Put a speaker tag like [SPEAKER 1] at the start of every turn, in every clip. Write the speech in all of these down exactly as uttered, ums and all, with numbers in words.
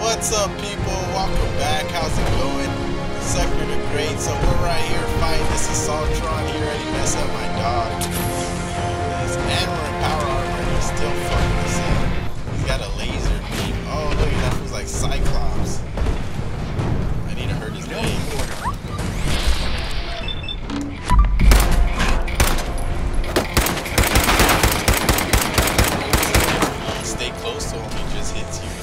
[SPEAKER 1] What's up, people? Welcome back. How's it going? Sector the Great. So we're right here fighting this Assaultron. He already messed up my dog. And we're in power armor and he's still fucking us up. He's got a laser beam. Oh, look, that feels like Cyclops. I need to hurt his leg. Stay close to him, he just hits you.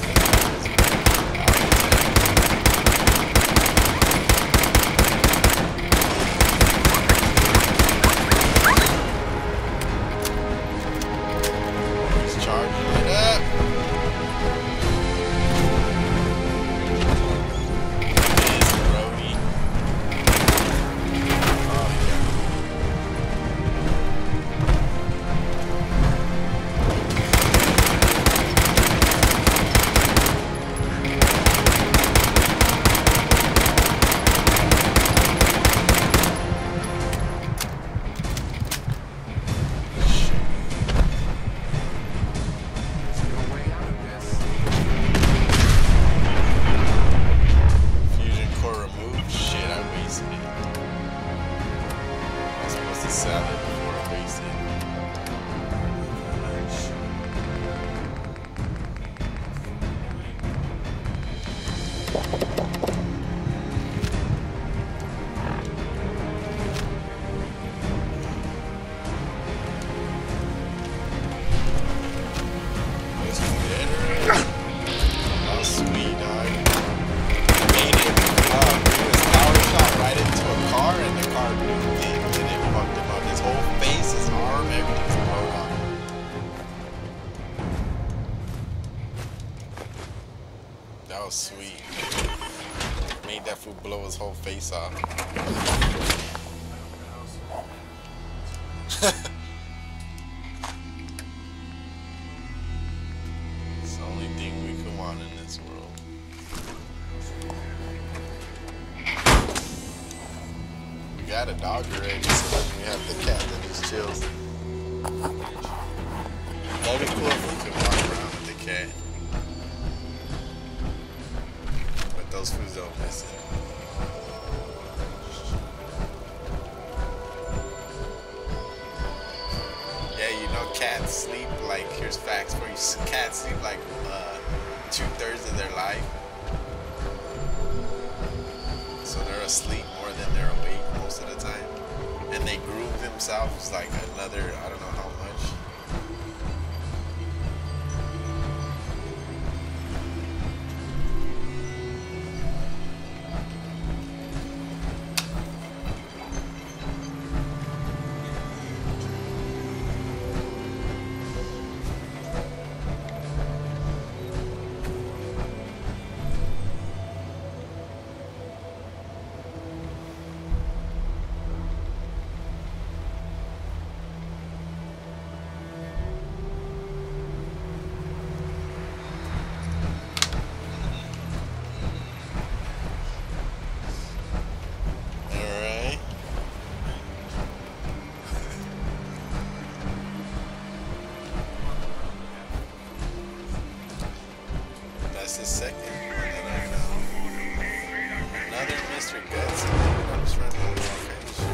[SPEAKER 1] That was sweet. Made that fool blow his whole face off. It's the only thing we could want in this world. We got a dog already, so then we have the cat that just chills. That'd be cool if we could walk around with the cat. Those foods don't miss it. Yeah, you know, cats sleep like, here's facts for you. Cats sleep like uh, two thirds of their life. So they're asleep more than they're awake most of the time. And they groove themselves like another, I don't know how much. That's the second one that I know. Another Mister Guts. I'm just running all kinds of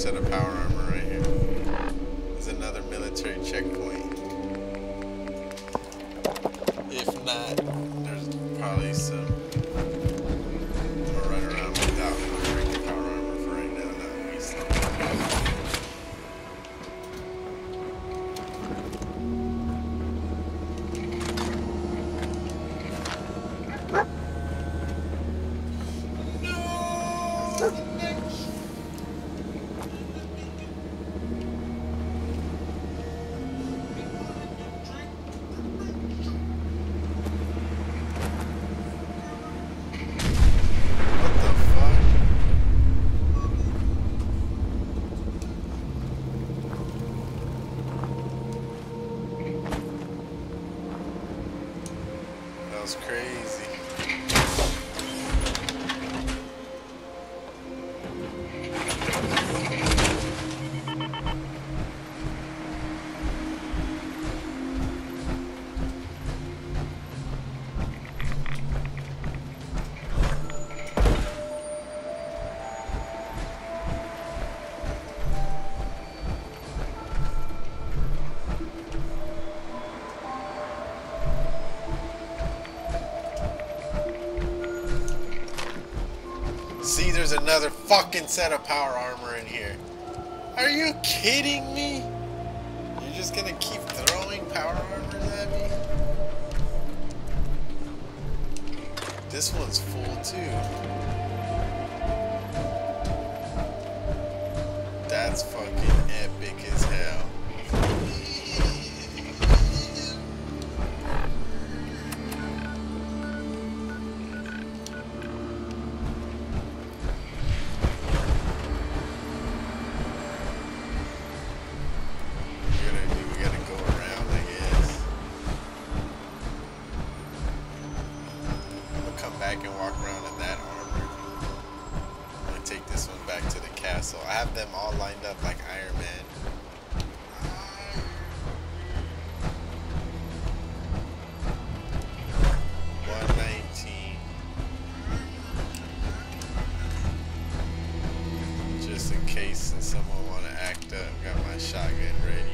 [SPEAKER 1] set of power armor right here. There's another military checkpoint. If not, there's probably some. I'm gonna run around without freaking power armor for right now. That would be something. That was crazy. See, there's another fucking set of power armor in here. Are you kidding me? You're just gonna keep throwing power armors at me? This one's full too. That's fucking epic as hell. And walk around in that armor. I'm gonna take this one back to the castle. I have them all lined up like Iron Man. one nineteen. Just in case someone wanna act up, got my shotgun ready.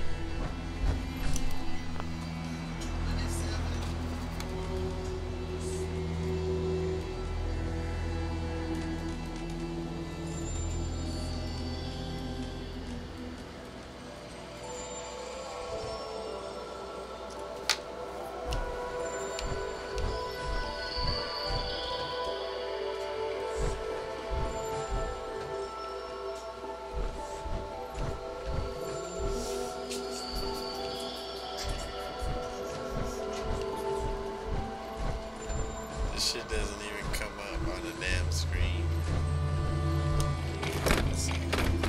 [SPEAKER 1] Shit doesn't even come up on the damn screen. Let's see.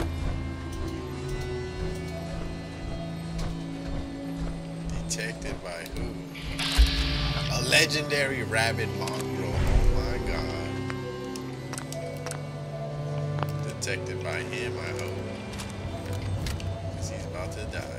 [SPEAKER 1] Detected by who? A legendary rabid mongrel. Oh my god. Detected by him, I hope. Because he's about to die.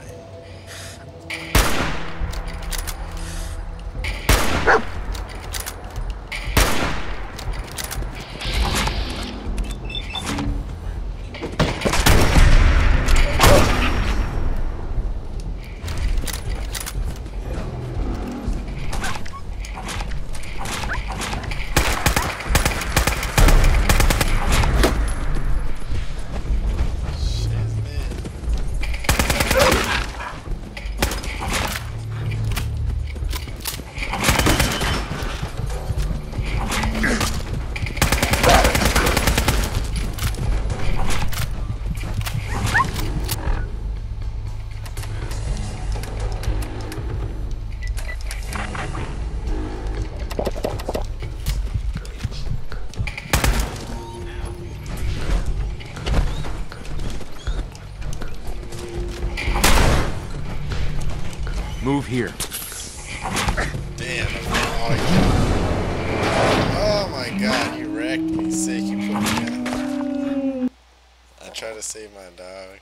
[SPEAKER 2] Move here.
[SPEAKER 1] Damn, oh, oh my god, you wrecked me, sick, you put me out. I tried to save my dog.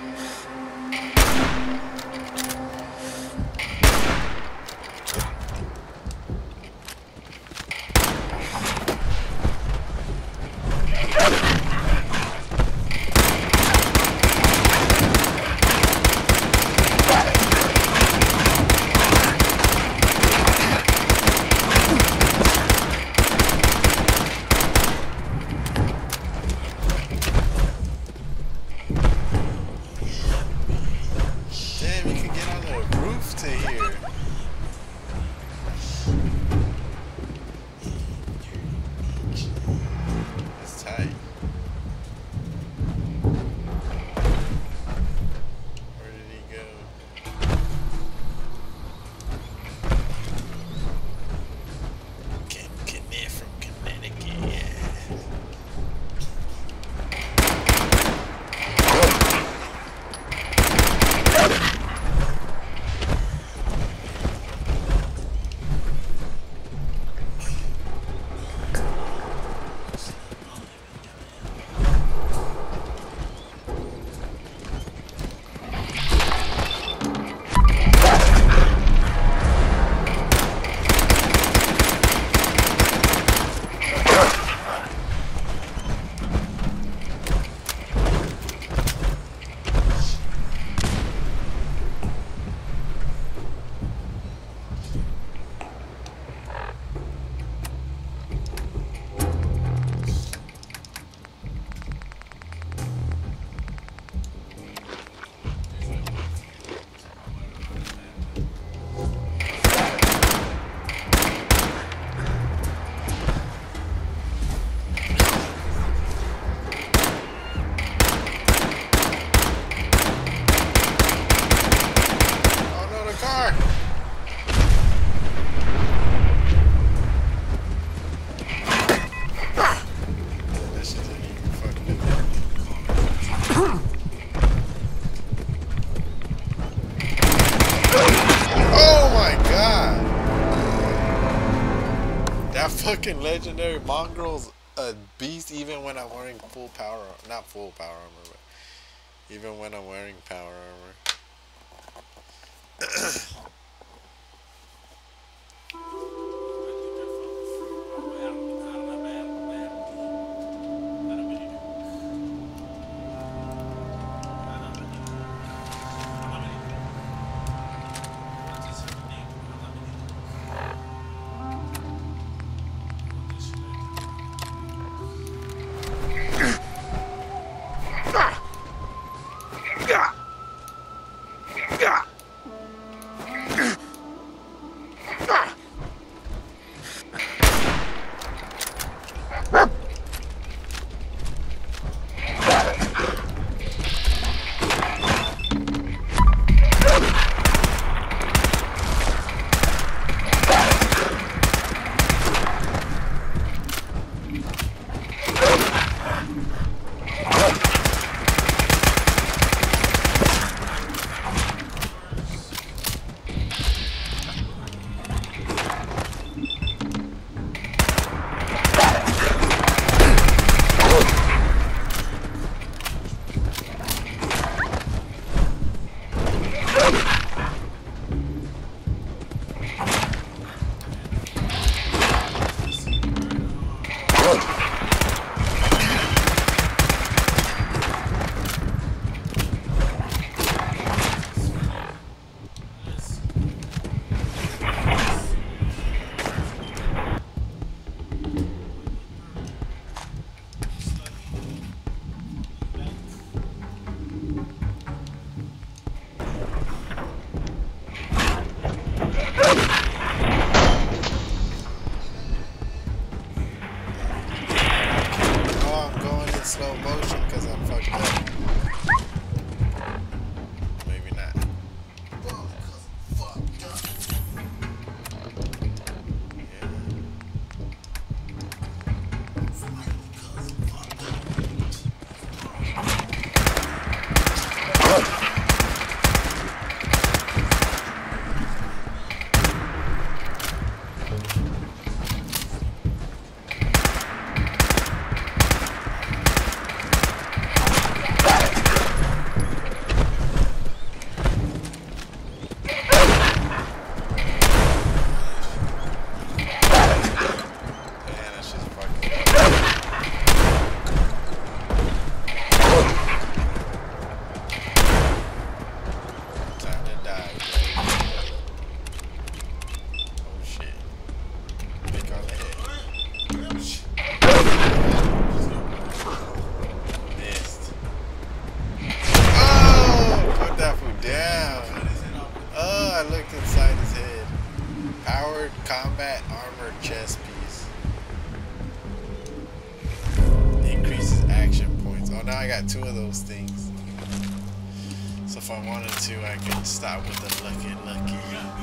[SPEAKER 1] Fucking legendary mongrel's a beast even when I'm wearing full power, not full power armor, but even when I'm wearing power armor. I got two of those things. So if I wanted to, I could stop with the lucky lucky.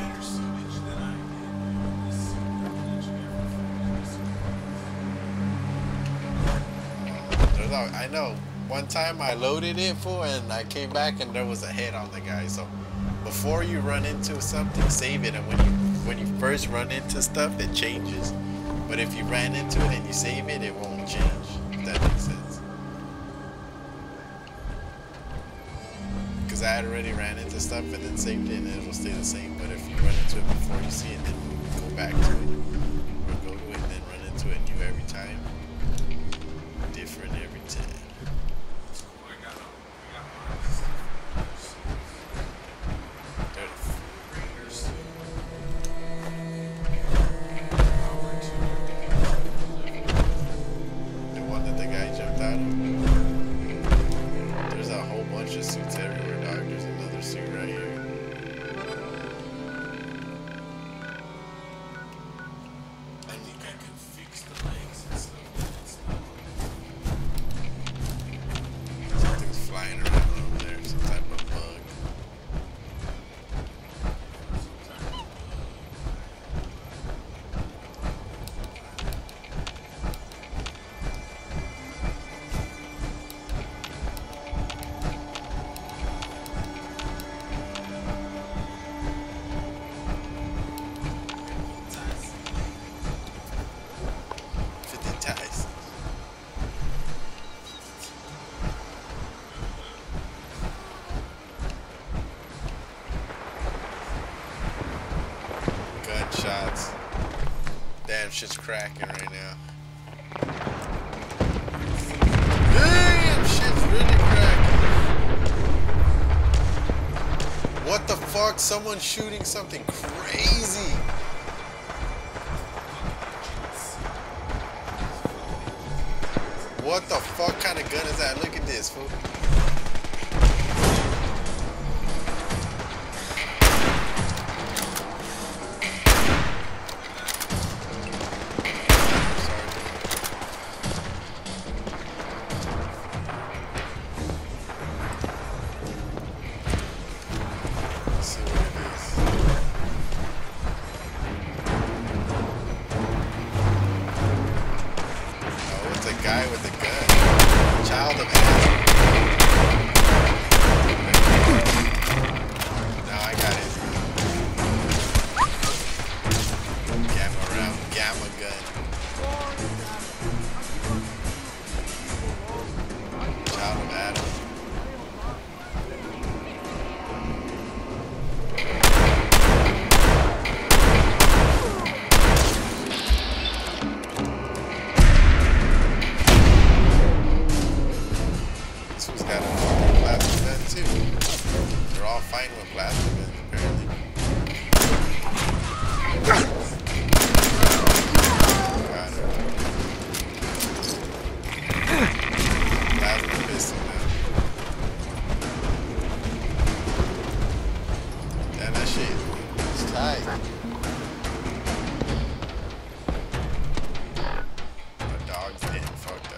[SPEAKER 1] There's all, I know. One time I loaded it for, and I came back and there was a head on the guy. So before you run into something, save it. And when you when you first run into stuff, it changes. But if you ran into it and you save it, it won't change. If that makes sense. Because I had already ran into stuff and then saved it, and it will stay the same. But if you run into it before you see it, then go back to it, or go to it and then run into it new every time. Different every time. Shots. Damn, shit's cracking right now. Damn, shit's really cracking. What the fuck? Someone's shooting something crazy. What the fuck kind of gun is that? Look at this, fool. Guy with the gun. Child of Adam. Now I got it. Gamma round, gamma gun. Child of Adam. They're all fighting with plasma guns, apparently. Got it. Plasma pistol now. Damn, that shit is tight. My dog's getting fucked up.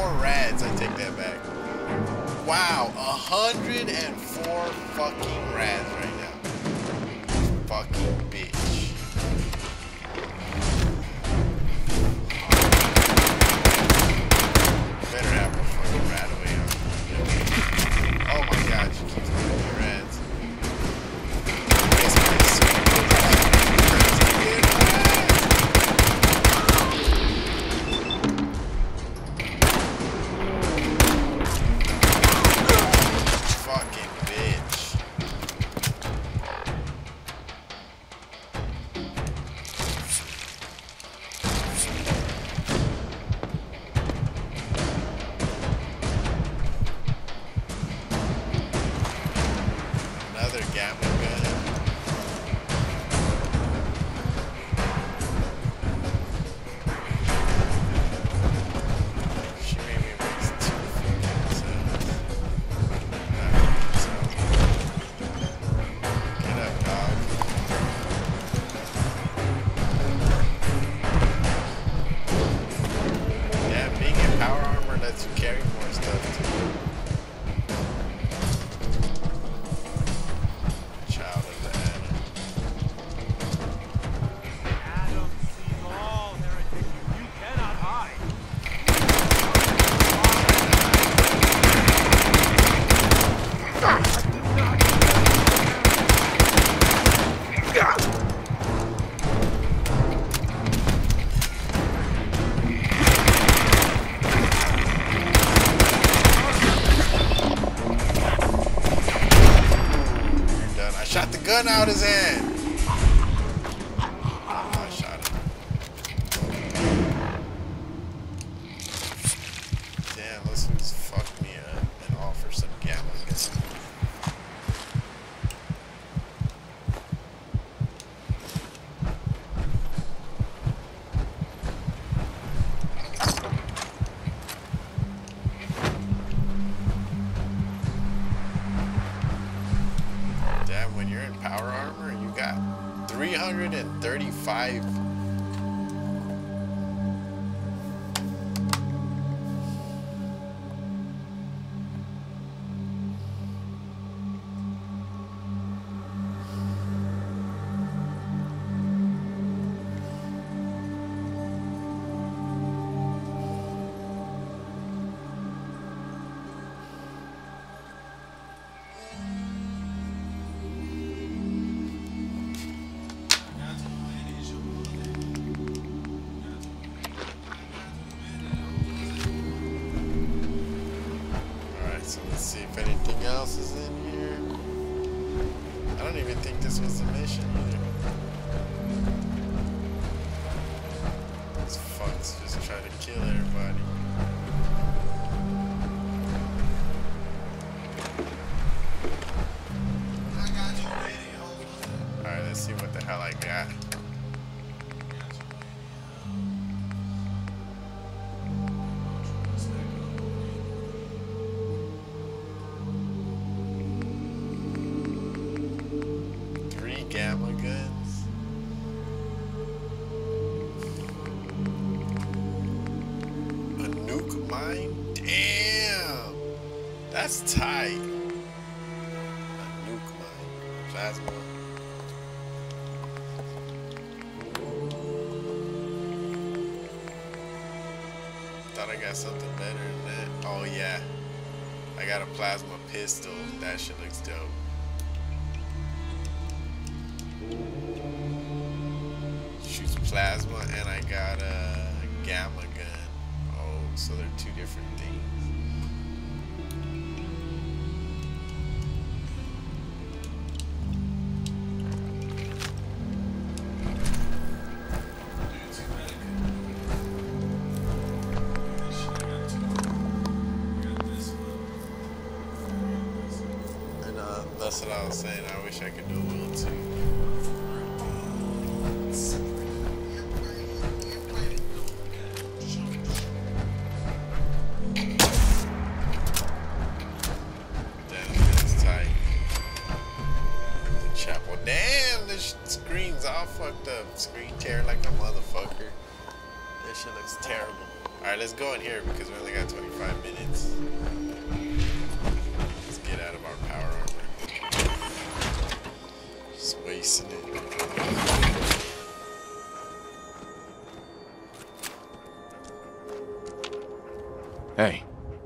[SPEAKER 1] four rads. I take that back. Wow, one hundred four fucking rads right now. Fucking bitch. Better have a fucking rat away on. Oh my god, she keeps moving your rads. This is so fucking bitch. Another gamma gun. She made me waste two fucking cells. Get up, dog. Yeah, being in power armor lets you carry more stuff too. Child of the Atom.
[SPEAKER 2] Adam sees all, heretic. You cannot hide.
[SPEAKER 1] You're done. I shot the gun out his hand. Oh, I shot him. Damn, those dudes fucked me up and offer some gamma gun. Damn, when you're in power armor, you got three hundred thirty-five. Alright, so let's see if anything else is in here. I don't even think this was a mission either. These fucks just try to kill everybody. Alright, let's see what the hell I got. Three gamma guns. A nuke mine? Damn! That's tight. A nuke mine. Plasma. Thought I got something better than that. Oh yeah. I got a plasma pistol. That shit looks dope. Shoots plasma, and I got a gamma gun. Oh, so they're two different things. And uh, that's what I was saying. I wish I could do a wheel too. Screen's all fucked up. Screen tear like a motherfucker. That shit looks terrible. Alright, let's go in here because we only got twenty-five minutes. Let's get out of our power armor. Just wasting it.
[SPEAKER 3] Hey.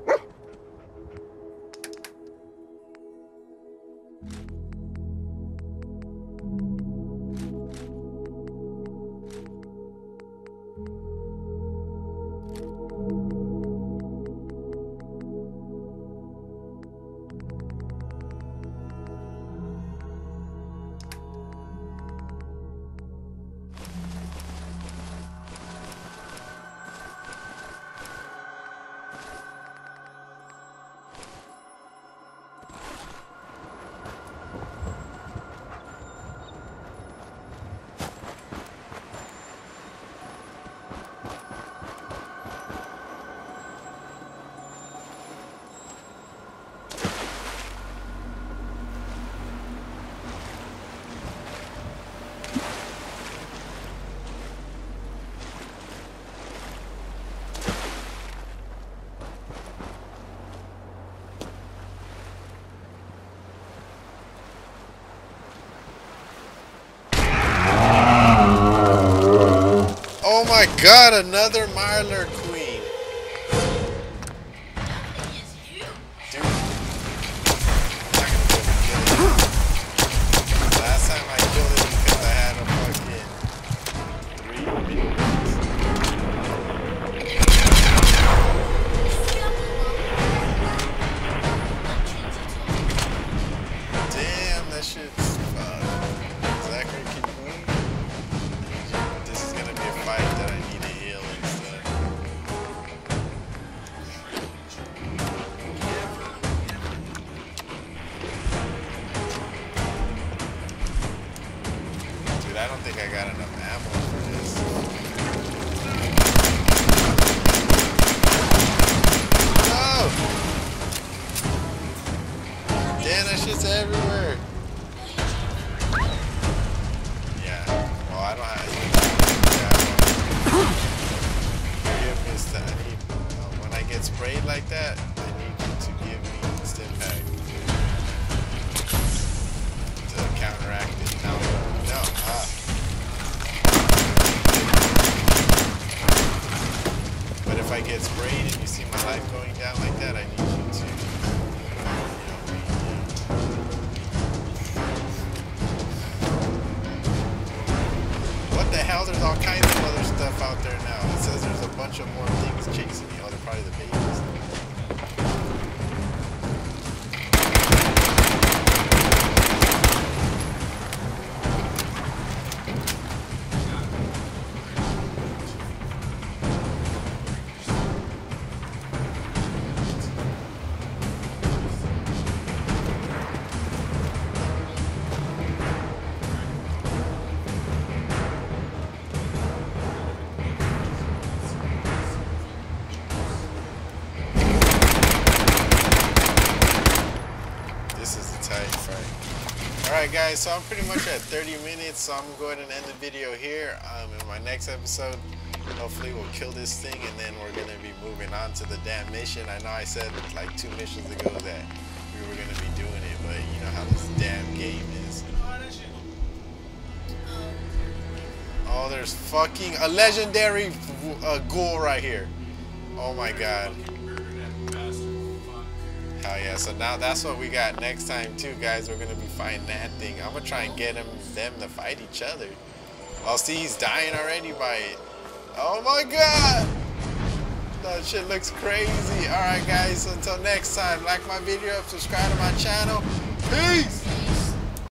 [SPEAKER 1] Oh my god, another Marler Queen. Dude. I'm not gonna be able to kill it. Last time I killed it because I had a fucking three minutes. Damn, that shit's fucked. Zachary, can you move? This is gonna be a fight that I need to heal and stuff. Dude, I don't think I got enough ammo for this. No! Damn, that shit's everywhere. Yeah, well, I don't have Give me st- I need, uh, when I get sprayed like that, I need you to give me stim pack to counteract it. No, no, ah. But if I get sprayed and you see my life going down like that, I need you to, what the hell? There's all kinds of other stuff out there now. It says there's a bunch of more things chasing me. Oh, they're probably the babies. Alright guys, so I'm pretty much at thirty minutes, so I'm going to end the video here. Um, in my next episode, hopefully we'll kill this thing and then we're going to be moving on to the damn mission. I know I said like two missions ago that we were going to be doing it, but you know how this damn game is. Oh, there's fucking a legendary uh, ghoul right here. Oh my god. Hell yeah, so now that's what we got next time too, guys. We're gonna be fighting that thing. I'm gonna try and get him, them to fight each other. I'll see he's dying already by it. Oh my god! That shit looks crazy. Alright guys, until next time, like my video, subscribe to my channel. Peace!